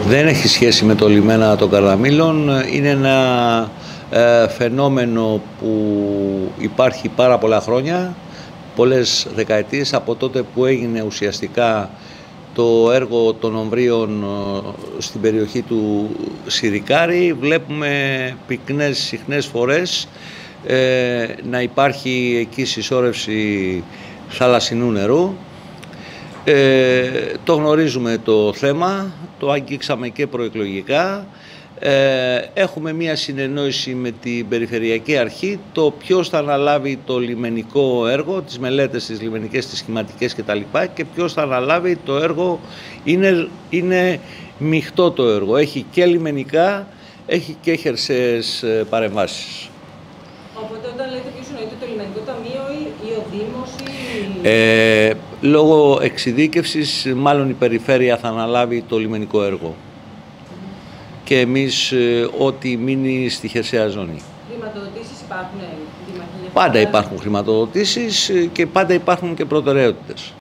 Δεν έχει σχέση με το λιμένα των Καρδαμύλων. Είναι ένα φαινόμενο που υπάρχει πάρα πολλά χρόνια, πολλές δεκαετίες, από τότε που έγινε ουσιαστικά το έργο των ομβρίων στην περιοχή του Συρικάρη. Βλέπουμε πυκνές, συχνές φορές να υπάρχει εκεί συσσόρευση θαλασσινού νερού. Το γνωρίζουμε το θέμα, το αγγίξαμε και προεκλογικά. Έχουμε μία συνεννόηση με την Περιφερειακή Αρχή, το ποιος θα αναλάβει το λιμενικό έργο, τις μελέτες, τις λιμενικές, τις σχηματικές κτλ. Και ποιος θα αναλάβει το έργο. Είναι μειχτό το έργο, έχει και λιμενικά, έχει και χερσαίες παρεμβάσεις. Οπότε όταν λέτε ποιος εννοείται, το λιμενικό ταμείο ή ο Δήμος ή... Λόγω εξειδίκευσης, μάλλον η Περιφέρεια θα αναλάβει το λιμενικό έργο. Και εμείς ό,τι μείνει στη χερσαία ζώνη. Χρηματοδοτήσεις υπάρχουν, Δήμαρχε? Πάντα υπάρχουν χρηματοδοτήσεις και πάντα υπάρχουν και προτεραιότητες.